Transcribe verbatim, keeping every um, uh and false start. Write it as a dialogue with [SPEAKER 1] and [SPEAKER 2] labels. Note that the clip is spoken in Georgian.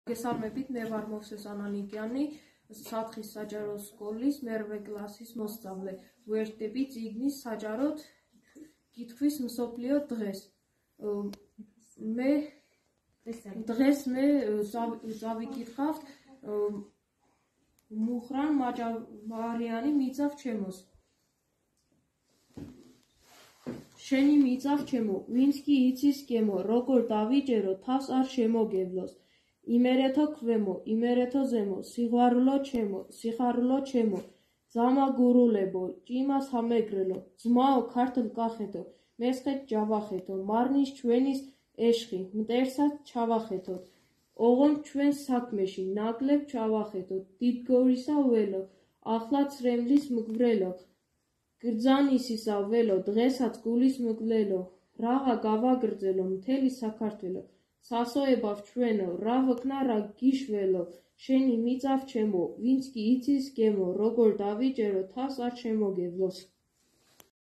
[SPEAKER 1] Გესალმებით, მე ვარ მოვსეს ანანიკიანი, სათხის საჯარო სკოლის მერვე კლასის მოსწავლე. ვერთდები წიგნის საჯაროდ კითხვის მსოფლიო დღეს. მე დღეს მე წავიკითხავთ მუხრან მაჯავარიანი მიწავ ჩემოს. შენი მიწავ ჩემო, ვინც კი იცის გემო, როგორ დავიჯერო, თავს არ შემოგევლოს. იმერეთო ქვემო, იმერეთო ზემო, სიყვარულო ჩემო, სიხარულო ჩემო, ძამა გურულებო, ჭიმა სამეგრელო, ძმაო ქართლ კახეთო, მესხეთ ჯავახეთო, მარნის ჩვენის ეშხი, მტერსაც ჩავახეთოთ, ოღონდ ჩვენს საქმეში, ნაკლებ ჩავახეთოთ, დიდგორისა ველო, ახლა ცრემლის მგვრელო, გრძანისისა ველო, დღესაც გულის მგვლელო, რაღა გავაგრძელო, მთელი საქართველო, სასოებავ ჩვენო, რა ვქნა რა გიშველო, შენი მიწავ ჩემო, ვინც კი იცის გემო, როგორ დავიჯერო, თავს არ შემოგევლოს.